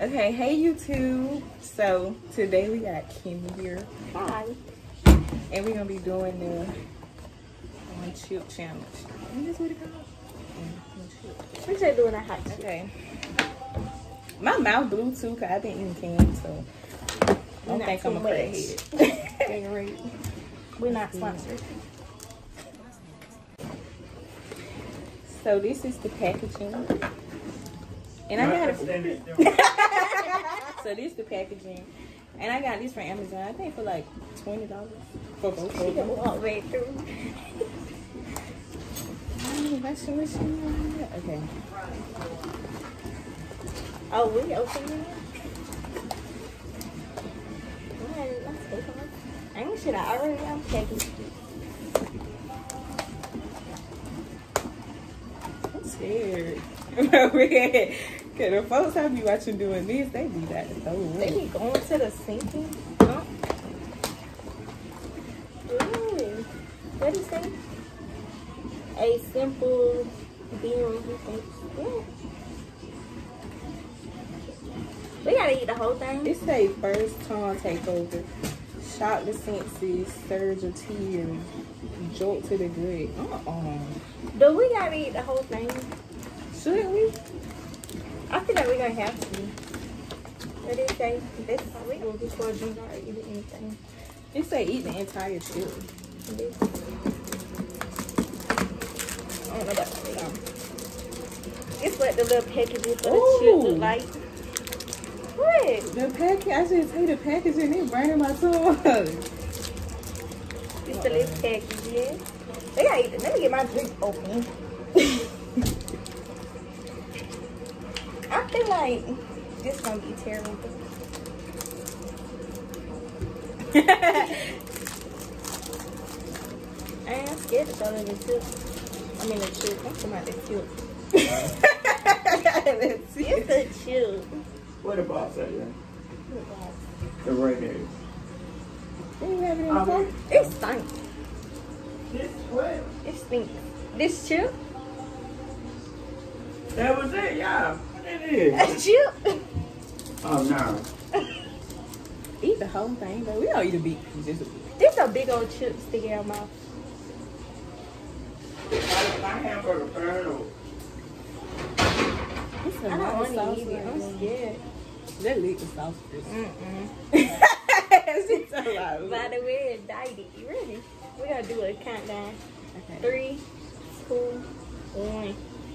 Okay, hey YouTube. So today we got Kimmy here. Hi. And we're gonna be doing the one chip challenge. Is this what it called? We should doing a hot chip. Okay. My mouth blue too, cause I've been eating candy, so I don't think I'm a crackhead. We're not sponsored. So this is the packaging. And I got it. So this is the packaging. And I got this from Amazon. I think for like $20 for both of them. Walk right through. Washing machine. Okay. Oh, we open it? I ain't shit. I already unpacked it. I'm scared. Okay, the folks I be watching doing this, they be like, They be going to the sinking. Huh? Ooh. What is that? A simple beer. Yeah. We gotta eat the whole thing. It say first tongue takeover, shock the senses, surge of tears, jolt to the gut. Do we gotta eat the whole thing? Should we? I feel like we're gonna have to. What did it say? This is how we go before drink or eat anything. It say eat the entire chip. I don't know about that. It's what the little packages for the chip look like. What? The package, I should say the packaging, it burning my tongue. It's the little package, yeah. They gotta eat it. Let me get my drink open. I feel like this gonna be terrible. I am scared to throw in the tip. I mean the chip. I'm talking about the tip. It's the chip. What the box at there? The right there. They ain't have it in the car. It stinks. This what? It stinks. This chip? That was it, yeah. What it is? A chip? Oh no. Eat the whole thing, but we don't eat a big piece, just a bit. This a big old chip sticking out my mouth. My hamburger burn. It's a I don't lot of want sauce to eat it. right I'm there. scared. That liquor sauce. It's so loud. By the way, it died. You ready? We gotta do a countdown. Okay. 3, 2, 1.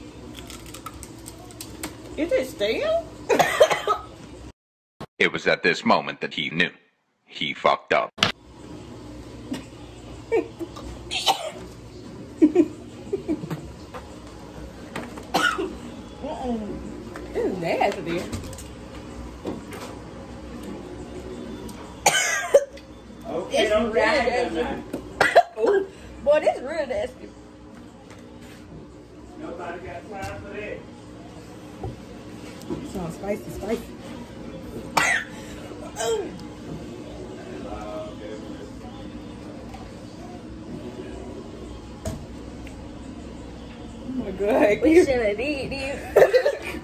Is it stale? It was at this moment that he knew. He fucked up. This is nasty. Okay, It's don't real die nasty. now. Ooh, boy, this real nasty. Nobody got time for that. Sounds spicy. Ooh. Oh my god. We shouldn't have did this.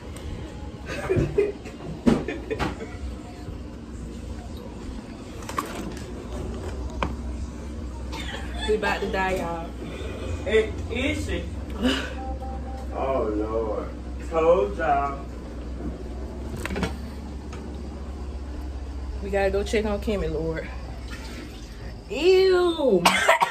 We about to die, y'all. It is it. Oh Lord. Told y'all. We gotta go check on Kimmy, Lord. Ew.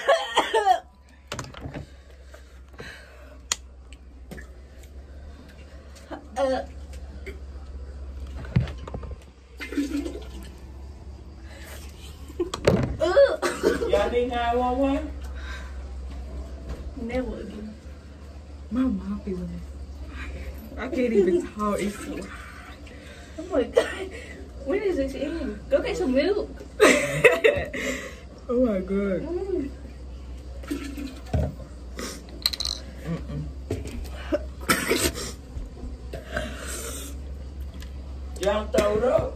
Y'all need 911? Never again. My mouth feeling. I can't even talk. It's so Oh my god. When is this end? Go get some milk. oh my god. Y'all throwed up.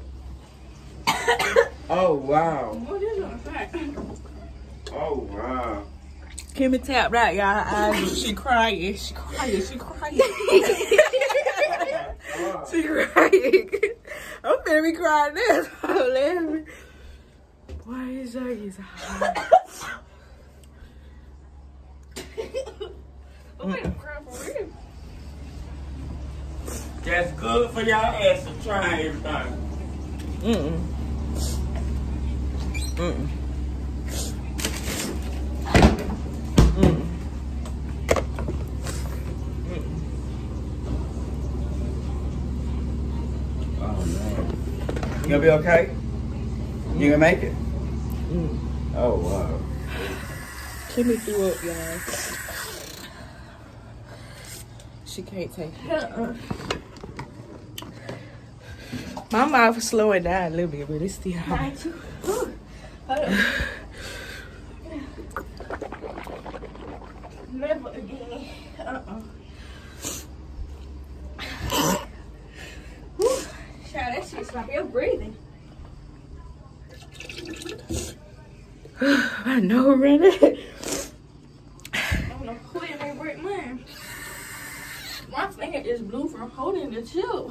Oh wow. Oh, this is fat. Oh wow. Kimmy tapped out, y'all. Her eyes. She crying. She crying. She crying. She crying. I'm gonna be crying this. Why is that? I'm gonna cry for real. That's good for y'all ass to try everything. Oh man. You gonna be okay? You gonna make it? Oh wow. Kimmy threw up, y'all. She can't take it. My mouth is slowing down a little bit, but it's still hot. Hold on. Never again. Child, that shit's like you're breathing. I know, really. I don't know who it ain't break mine. My finger is blue from holding the chip.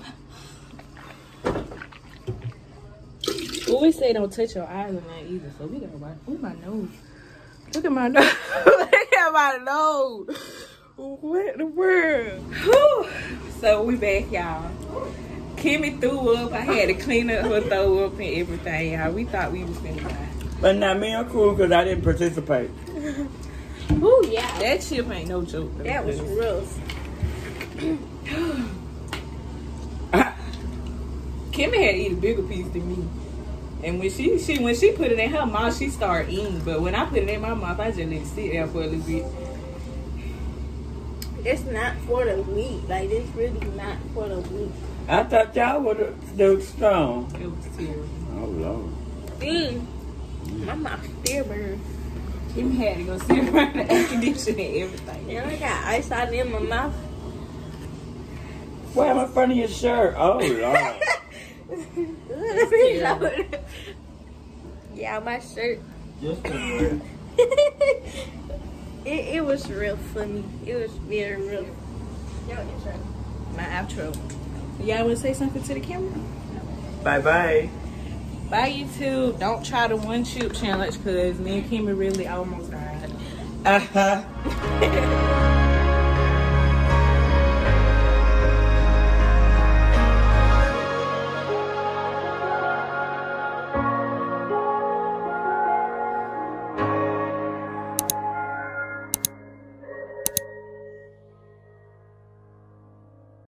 Well, we say don't touch your eyes on that either, so we gotta watch. Oh, my nose. Look at my nose. Look at my nose. What in the world? Whew. So we back, y'all. Kimmy threw up. I had to clean up her throw up and everything, y'all. We thought we was finna die. But now me and cool because I didn't participate. Ooh, yeah. That chip ain't no joke, though. That was rough. Kimmy had to eat a bigger piece than me. And when she put it in her mouth, she started eating. But when I put it in my mouth, I just let it sit there for a little bit. It's not for the weak. Like, it's really not for the weak. I thought y'all would do strong. It was terrible. Oh Lord. My mouth still burns. Kimmy had to go sit around the air conditioning and everything. And I got ice out in my mouth. Why am I in front of your shirt? Oh Lord. Yeah, my shirt. Just a minute. It was real funny. It was very real. My outro. Y'all want to say something to the camera? Bye-bye. Bye, YouTube. Don't try the one chip challenge because me and Kimmy really almost died. Uh-huh.